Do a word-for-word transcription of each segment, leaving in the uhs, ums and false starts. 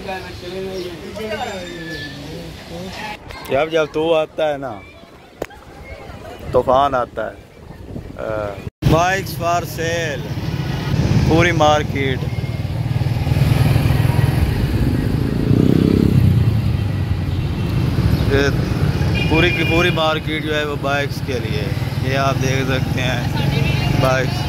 जब जब तू आता है ना तूफान आता है। बाइक्स फॉर सेल, पूरी मार्केट। पूरी की पूरी मार्केट जो है वो बाइक्स के लिए। ये आप देख सकते हैं बाइक्स।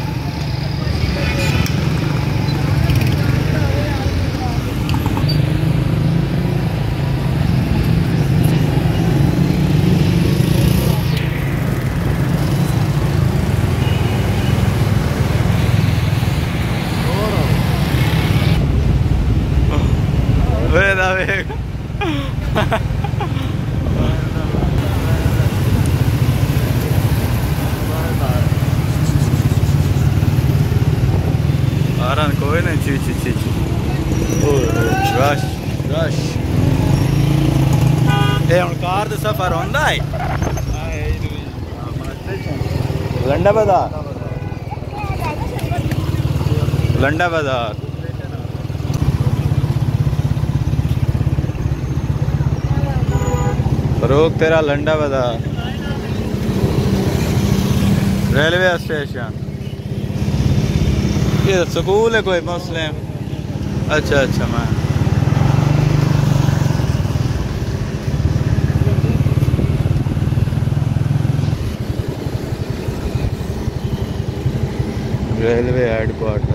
वेदा वेग आरान कोई नहीं। ची ची ची ची रश रश ये हुण कार दा सफर होंदा है। लंडा बाजार, लंडा बाजार। फरूक तेरा लंडा बाजार, रेलवे स्टेशन। ये स्कूल है कोई मुस्लिम? अच्छा अच्छा। मैं railway headquarter.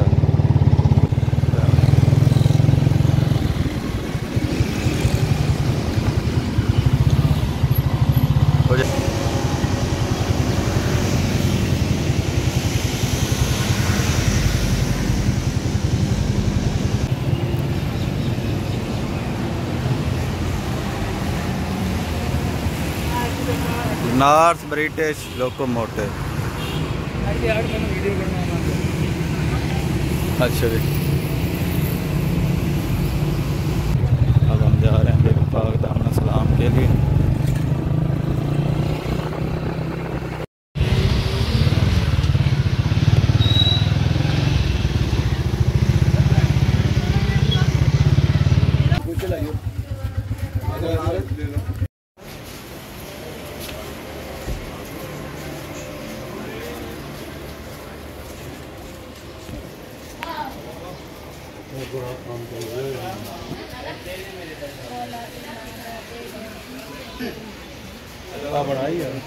North British Locomotive. अच्छा जी, अब हम जा रहे हैं पाक दामन सलाम के लिए। बढ़ाई है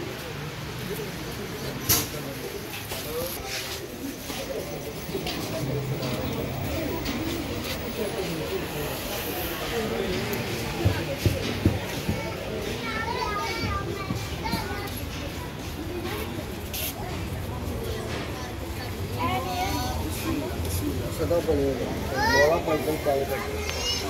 सदा पड़ेगा बड़ा पैदल काले करके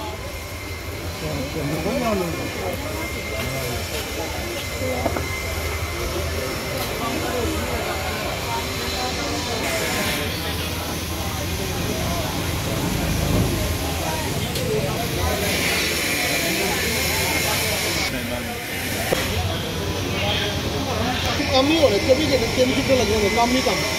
कम ही होने कभी के तीन किलो लगेंगे कम ही कम।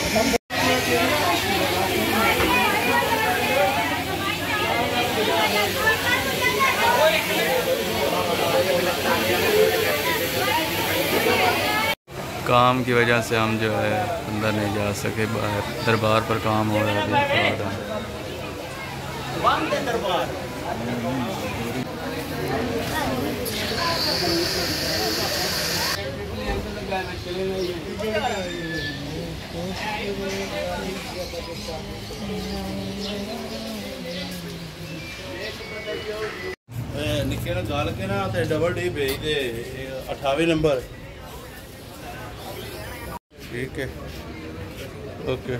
काम की वजह से हम जो है अंदर नहीं जा सके, बाहर दरबार पर काम हो रहा है। दरबार निके ना गाल के ना डबल डी भेज दे अठावी नंबर। ठीक है ओके।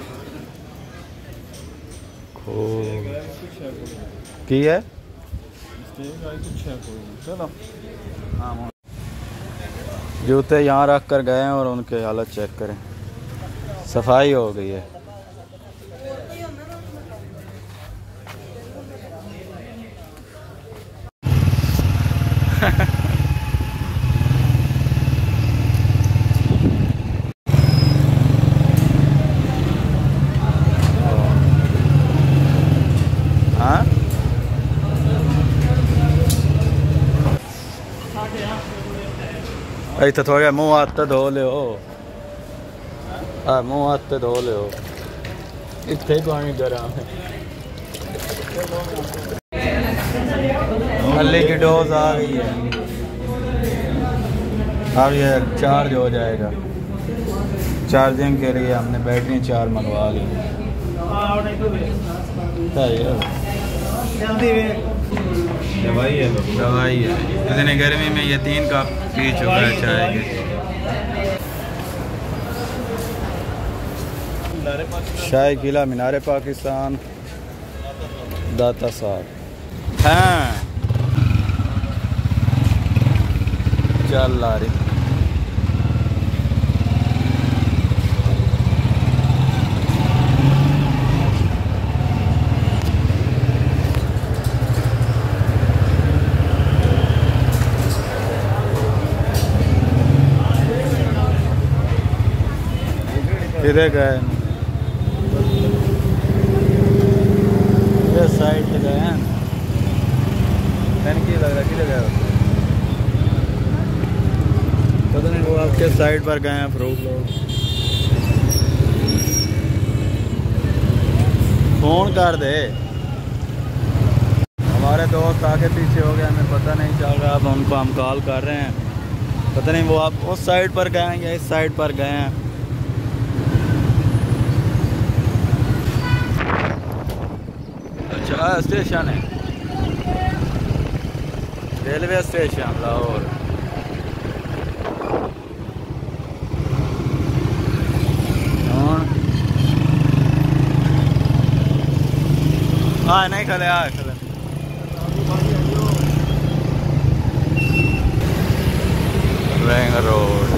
की है चलो। जूते यहाँ रख कर गए हैं और उनके हालत चेक करें, सफाई हो गई है। हाँ इतना थोड़ा मुँह हाथ धो लो, हाँ मुँह हाथ धो लो, इतने पानी गर्म है। अल्ली की डोज आ गई है, अब ये चार्ज हो जाएगा। चार्जिंग के लिए हमने बैटरी चार मंगवा ली। दवाई है तो दवाई है। इतनी गर्मी में ये तीन कप पी चुका है चाय के। शाही किला मीनार पाकिस्तान दाता साहब। हाँ चल लारी किधर गए? ये साइड से गए हैं। की लग रहा है किधर गए? पता नहीं, वो आपके साइड पर गए हैं फ्रूट लोग। फोन कर दे, हमारे दोस्त आगे पीछे हो गए, हमें पता नहीं चल रहा। अब उनको हम कॉल कर रहे हैं, पता नहीं वो आप उस साइड पर गए हैं या इस साइड पर गए हैं। अच्छा स्टेशन है, रेलवे स्टेशन लाहौर। हाँ नहीं खले आ खले रिंग रोड।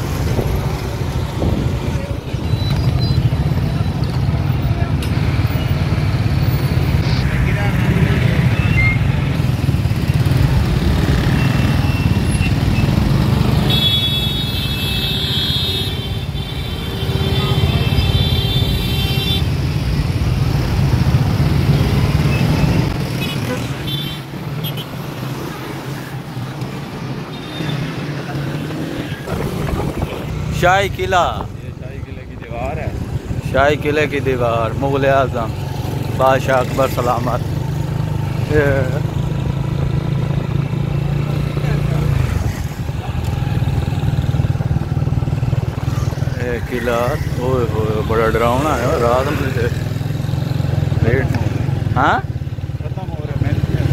शाही किला, ये शाही किले की दीवार है। शाही किले की दीवार, मुगल आजम बादशाह अकबर सलामत। ये किला ओए होए बड़ा डरावना है रात में से। हाँ खत्म हो रहा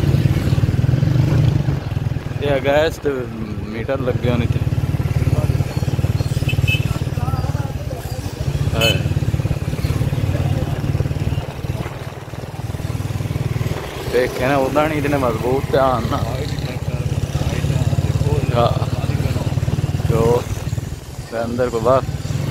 है। ये गैस तो मीटर लग गया नहीं थे। देखे ना उदा नहीं इतने मजबूत ध्यान ना। जो अंदर को बात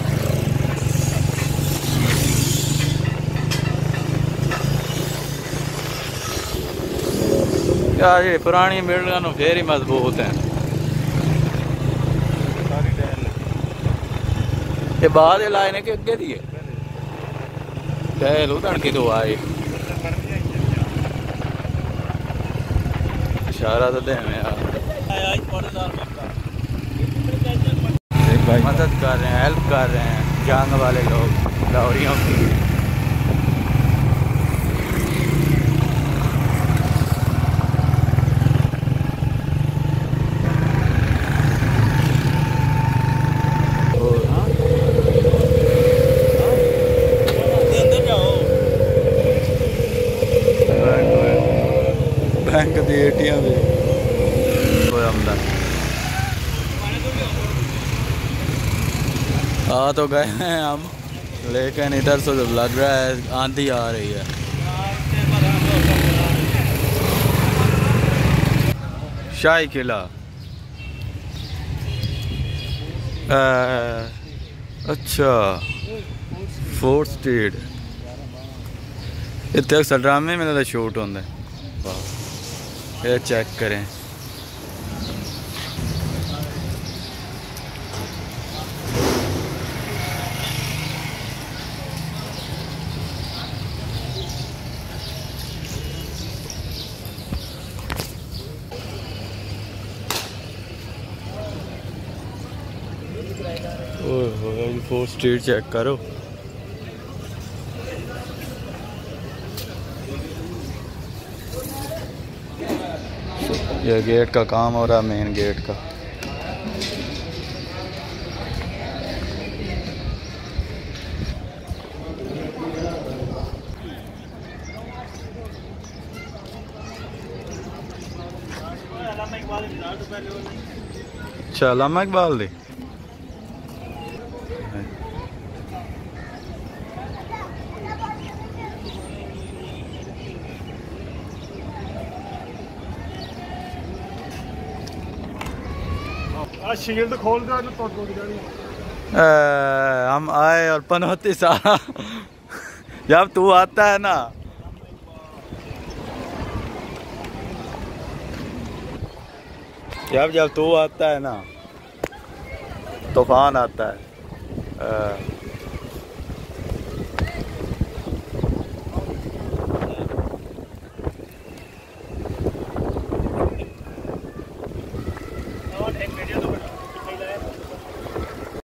यार, ये पुरानी बिल्डिंग फिर ही मजबूत हैं। ये बाद लाए ने के अगे दिए टहल उधर की तो आए इशारा तो दे में यार। मदद कर रहे हैं, हेल्प कर रहे हैं जंग वाले लोग लाहौरियों की। बैंक दी एटीएम भी कोई आमदा आ तो गए हैं हम, लेकिन इधर से लग रहा है आंधी आ रही है। शाही किला आ, अच्छा फोर्थ स्ट्रीट इतने अक्सर ड्रामे में तो शूट होंगे। ये चेक करें, नाइल फोर स्ट्रीट चेक करो। ये गेट का काम हो रहा है, मेन गेट का। अच्छा अल्लामा इकबाल दी शील्ड खोल दो तो टूट जानी। हम आए और पनौती सारा जब तू आता है ना, जब जब तू आता है ना तूफान आता है।